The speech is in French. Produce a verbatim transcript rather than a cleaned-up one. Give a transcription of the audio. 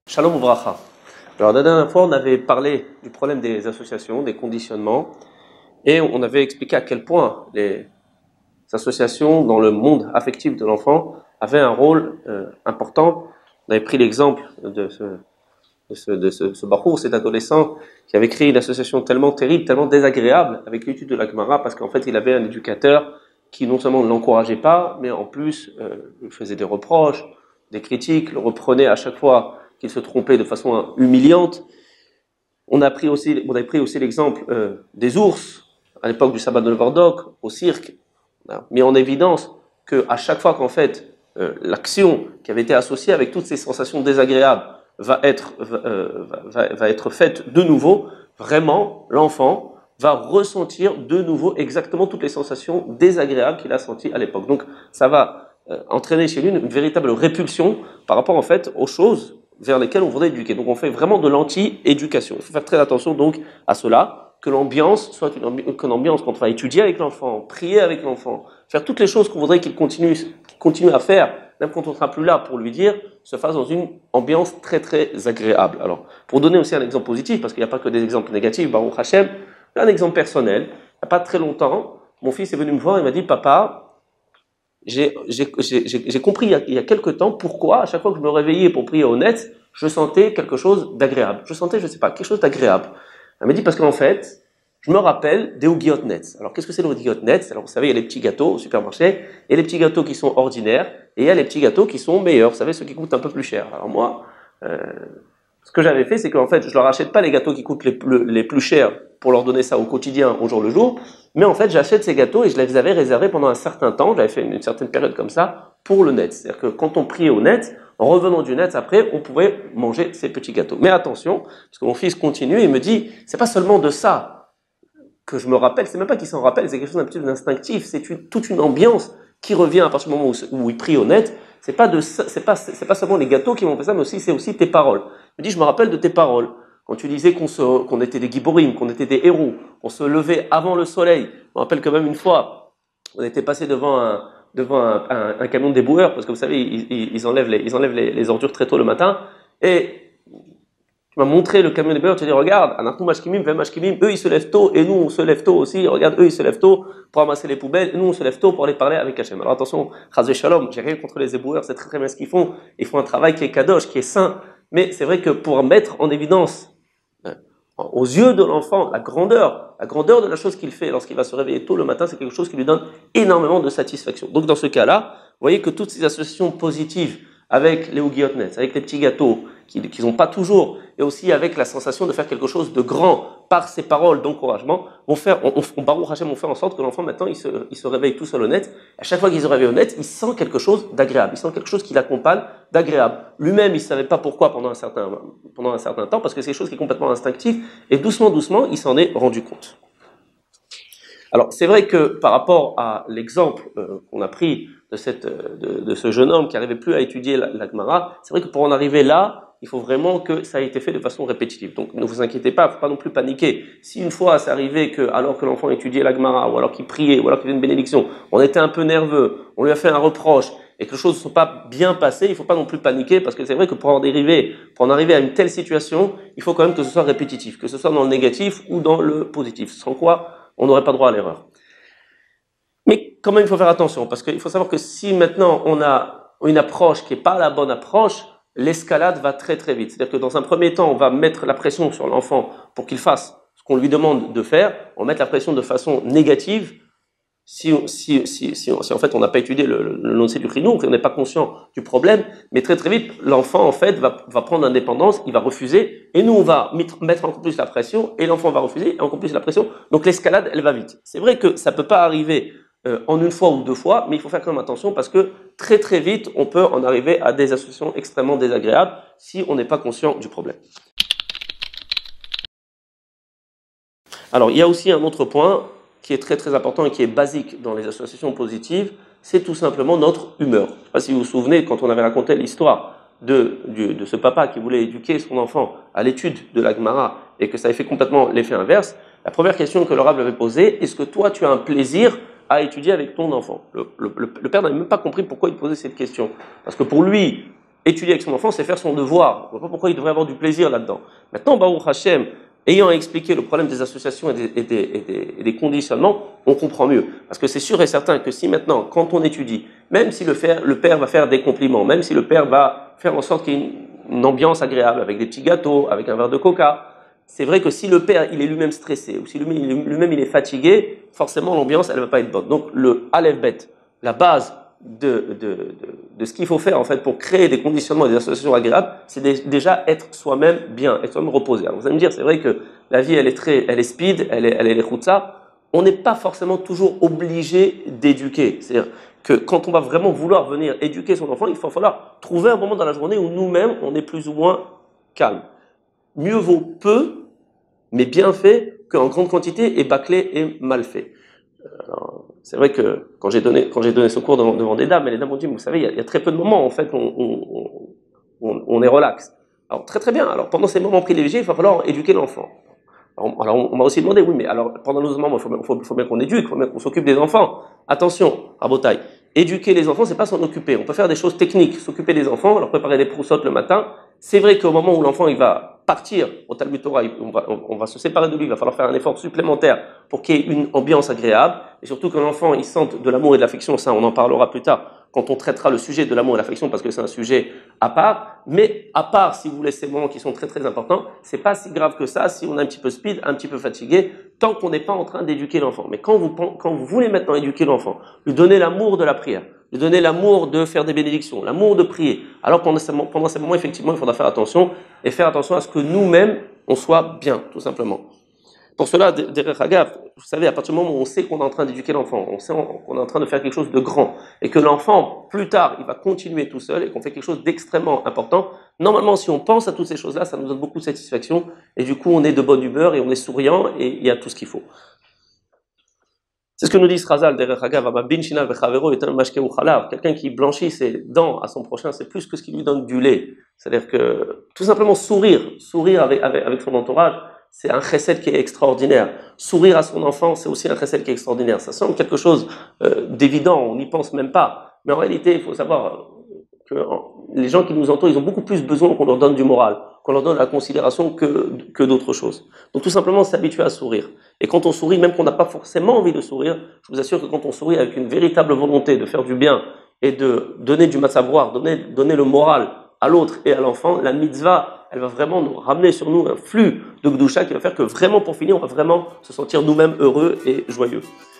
Shalom Uvracha. Alors la dernière fois, on avait parlé du problème des associations, des conditionnements, et on avait expliqué à quel point les associations dans le monde affectif de l'enfant avaient un rôle euh, important. On avait pris l'exemple de ce, de ce, de ce, ce bachour, cet adolescent qui avait créé une association tellement terrible, tellement désagréable avec l'étude de la Gemara, parce qu'en fait, il avait un éducateur qui non seulement ne l'encourageait pas, mais en plus euh, lui faisait des reproches, des critiques, le reprenait à chaque fois qu'il se trompait de façon humiliante. On a pris aussi, on a pris aussi l'exemple euh, des ours à l'époque du sabbat de Novardok, au cirque. On a mis en évidence qu'à chaque fois qu'en fait euh, l'action qui avait été associée avec toutes ces sensations désagréables va être, euh, va, va, va être faite de nouveau, vraiment l'enfant va ressentir de nouveau exactement toutes les sensations désagréables qu'il a senties à l'époque. Donc ça va euh, entraîner chez lui une, une véritable répulsion par rapport en fait aux choses vers lesquelles on voudrait éduquer. Donc on fait vraiment de l'anti-éducation. Il faut faire très attention donc à cela, que l'ambiance soit une, ambi- une ambiance quand on va étudier avec l'enfant, prier avec l'enfant, faire toutes les choses qu'on voudrait qu'il continue, qu'il continue à faire, même quand on ne sera plus là pour lui dire, se fasse dans une ambiance très très agréable. Alors, pour donner aussi un exemple positif, parce qu'il n'y a pas que des exemples négatifs, Baruch Hashem, un exemple personnel, il n'y a pas très longtemps, mon fils est venu me voir et m'a dit, papa, J'ai, j'ai, j'ai, j'ai compris il y, a, il y a quelques temps pourquoi, à chaque fois que je me réveillais pour prier au net, je sentais quelque chose d'agréable. Je sentais, je sais pas, quelque chose d'agréable. Elle m'a dit parce qu'en fait, je me rappelle des Ougiot Nets. Alors, qu'est-ce que c'est les Ougiot Nets? Alors, vous savez, il y a les petits gâteaux au supermarché, et les petits gâteaux qui sont ordinaires, et il y a les petits gâteaux qui sont meilleurs. Vous savez, ceux qui coûtent un peu plus cher. Alors moi, euh, ce que j'avais fait, c'est qu'en fait, je leur achète pas les gâteaux qui coûtent les plus, les plus chers pour leur donner ça au quotidien, au jour le jour, mais en fait, j'achète ces gâteaux et je les avais réservés pendant un certain temps, j'avais fait une, une certaine période comme ça, pour le net. C'est-à-dire que quand on priait au net, en revenant du net, après, on pouvait manger ces petits gâteaux. Mais attention, parce que mon fils continue et me dit, c'est pas seulement de ça que je me rappelle, c'est même pas qu'il s'en rappelle, c'est quelque chose d'un petit peu instinctif, c'est une, toute une ambiance qui revient à partir du moment où, où il prie au net. C'est pas de ça, c'est pas, c'est pas seulement les gâteaux qui m'ont fait ça, mais aussi, c'est aussi tes paroles. Il me dit, je me rappelle de tes paroles. Quand tu disais qu'on se, qu'on était des giborim, qu'on était des héros, qu'on se levait avant le soleil. Je me rappelle quand même une fois, on était passé devant un, devant un, un, un camion de déboueur, parce que vous savez, ils, ils, ils enlèvent, les, ils enlèvent les, les ordures très tôt le matin, et tu m'as montré le camion de déboueur, tu as dit, regarde, Anatou Mashkimim, Vem Mashkimim, eux ils se lèvent tôt, et nous on se lève tôt aussi, regarde, eux ils se lèvent tôt pour ramasser les poubelles, et nous on se lève tôt pour aller parler avec Hachem. Alors attention, Chazé Shalom, j'ai rien contre les éboueurs, c'est très très bien ce qu'ils font, ils font un travail qui est kadosh, qui est saint, mais c'est vrai que pour mettre en évidence aux yeux de l'enfant, la grandeur, la grandeur de la chose qu'il fait lorsqu'il va se réveiller tôt le matin, c'est quelque chose qui lui donne énormément de satisfaction. Donc dans ce cas-là, vous voyez que toutes ces associations positives avec les Ougiot Nets, avec les petits gâteaux, qu'ils n'ont pas toujours, et aussi avec la sensation de faire quelque chose de grand par ces paroles d'encouragement, vont faire, on, on, Baruch Hashem, on fait en sorte que l'enfant maintenant il se, il se réveille tout seul au net. À chaque fois qu'il se réveille au net, il sent quelque chose d'agréable, il sent quelque chose qui l'accompagne d'agréable. Lui-même, il savait pas pourquoi pendant un certain, pendant un certain temps, parce que c'est quelque chose qui est complètement instinctif, et doucement, doucement, il s'en est rendu compte. Alors, c'est vrai que par rapport à l'exemple euh, qu'on a pris de, cette, de, de ce jeune homme qui n'arrivait plus à étudier la, la Gemara, c'est vrai que pour en arriver là, il faut vraiment que ça ait été fait de façon répétitive. Donc, ne vous inquiétez pas, il ne faut pas non plus paniquer. Si une fois, c'est arrivé que, alors que l'enfant étudiait la Gemara, ou alors qu'il priait, ou alors qu'il faisait une bénédiction, on était un peu nerveux, on lui a fait un reproche, et que les choses ne sont pas bien passées, il ne faut pas non plus paniquer, parce que c'est vrai que pour en dériver, pour en arriver à une telle situation, il faut quand même que ce soit répétitif, que ce soit dans le négatif ou dans le positif. Sans quoi, on n'aurait pas droit à l'erreur. Mais quand même, il faut faire attention, parce qu'il faut savoir que si maintenant on a une approche qui n'est pas la bonne approche, l'escalade va très très vite. C'est-à-dire que dans un premier temps, on va mettre la pression sur l'enfant pour qu'il fasse ce qu'on lui demande de faire, on va mettre la pression de façon négative, si, si, si, si, si en fait on n'a pas étudié le, le, le noncé du Chinour, on n'est pas conscient du problème, mais très très vite, l'enfant en fait va, va prendre indépendance, il va refuser, et nous on va mettre encore plus la pression, et l'enfant va refuser, et encore plus la pression, donc l'escalade elle va vite. C'est vrai que ça peut pas arriver euh, en une fois ou deux fois, mais il faut faire quand même attention parce que très très vite on peut en arriver à des associations extrêmement désagréables si on n'est pas conscient du problème. Alors il y a aussi un autre point qui est très très important et qui est basique dans les associations positives, c'est tout simplement notre humeur. Je ne sais pas si vous vous souvenez, quand on avait raconté l'histoire de, de, de ce papa qui voulait éduquer son enfant à l'étude de la Gemara et que ça avait fait complètement l'effet inverse, la première question que le Rav avait posée, est-ce que toi tu as un plaisir à étudier avec ton enfant? Le, le, le père n'avait même pas compris pourquoi il posait cette question. Parce que pour lui, étudier avec son enfant, c'est faire son devoir. On ne voit pas pourquoi il devrait avoir du plaisir là-dedans. Maintenant, Baruch Hashem, ayant expliqué le problème des associations et des, et, des, et, des, et des conditionnements, on comprend mieux. Parce que c'est sûr et certain que si maintenant, quand on étudie, même si le, faire, le père va faire des compliments, même si le père va faire en sorte qu'il y ait une, une ambiance agréable, avec des petits gâteaux, avec un verre de coca, c'est vrai que si le père il est lui-même stressé, ou si lui-même, lui-même il est fatigué, forcément l'ambiance elle ne va pas être bonne. Donc le Aleph Bet, la base de, de, de, de ce qu'il faut faire en fait pour créer des conditionnements et des associations agréables, c'est dé, déjà être soi-même bien, être soi-même reposé. Alors vous allez me dire, c'est vrai que la vie elle est très, elle est speed, elle est, elle est les khutsa. On n'est pas forcément toujours obligé d'éduquer. C'est-à-dire que quand on va vraiment vouloir venir éduquer son enfant, il va falloir trouver un moment dans la journée où nous-mêmes on est plus ou moins calme. Mieux vaut peu, mais bien fait, qu'en grande quantité et bâclé et mal fait. Alors, c'est vrai que quand j'ai donné, quand j'ai donné ce cours devant, devant des dames, et les dames m'ont dit, vous savez, il y, a, il y a très peu de moments, en fait, où on, on, on, on est relax. Alors, très très bien. Alors, pendant ces moments privilégiés, il va falloir éduquer l'enfant. Alors, alors on m'a aussi demandé, oui, mais alors, pendant nos moments, il faut, faut, faut bien qu'on éduque, il faut bien qu'on s'occupe des enfants. Attention, Rabotaï, éduquer les enfants, c'est pas s'en occuper. On peut faire des choses techniques, s'occuper des enfants, leur préparer des proussottes le matin. C'est vrai qu'au moment où l'enfant, il va partir au Talmud Torah, on va, on va se séparer de lui, il va falloir faire un effort supplémentaire pour qu'il y ait une ambiance agréable, et surtout que l'enfant, il sente de l'amour et de l'affection, ça on en parlera plus tard, quand on traitera le sujet de l'amour et de l'affection, parce que c'est un sujet à part, mais à part, si vous voulez, ces moments qui sont très très importants, c'est pas si grave que ça, si on est un petit peu speed, un petit peu fatigué, tant qu'on n'est pas en train d'éduquer l'enfant. Mais quand vous, quand vous voulez maintenant éduquer l'enfant, lui donner l'amour de la prière, lui donner l'amour de faire des bénédictions, l'amour de prier, alors pendant ces, pendant ces moments, effectivement, il faudra faire attention, et faire attention à ce que nous-mêmes, on soit bien, tout simplement. Pour cela, derrière Hagav, vous savez, à partir du moment où on sait qu'on est en train d'éduquer l'enfant, on sait qu'on est en train de faire quelque chose de grand, et que l'enfant, plus tard, il va continuer tout seul, et qu'on fait quelque chose d'extrêmement important, normalement, si on pense à toutes ces choses-là, ça nous donne beaucoup de satisfaction, et du coup, on est de bonne humeur, et on est souriant, et il y a tout ce qu'il faut. C'est ce que nous dit Srazal derrière Hagav, quelqu'un qui blanchit ses dents à son prochain, c'est plus que ce qui lui donne du lait. C'est-à-dire que, tout simplement, sourire, sourire avec, avec, avec son entourage, c'est un chesed qui est extraordinaire. Sourire à son enfant, c'est aussi un chesed qui est extraordinaire. Ça semble quelque chose euh, d'évident, on n'y pense même pas. Mais en réalité, il faut savoir que les gens qui nous entourent, ils ont beaucoup plus besoin qu'on leur donne du moral, qu'on leur donne la considération que, que d'autres choses. Donc tout simplement s'habituer à sourire. Et quand on sourit, même qu'on n'a pas forcément envie de sourire, je vous assure que quand on sourit avec une véritable volonté de faire du bien et de donner du matzavoir, donner, donner le moral à l'autre et à l'enfant, la mitzvah, elle va vraiment nous ramener sur nous un flux de Gdusha qui va faire que vraiment pour finir, on va vraiment se sentir nous-mêmes heureux et joyeux.